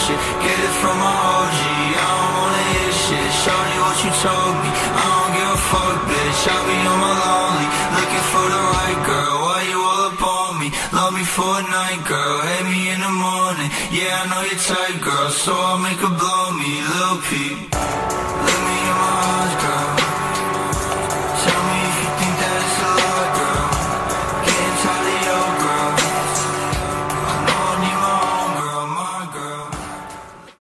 shit. Get it from my OG, I don't wanna hear shit. Shawty, what you told me, I don't give a fuck, bitch. I be on my lonely, looking for the right girl. Why you all up on me? Love me for a night, girl. Hit me in the morning. Yeah, I know you're tight, girl, so I'll make her blow me, Lil Peep.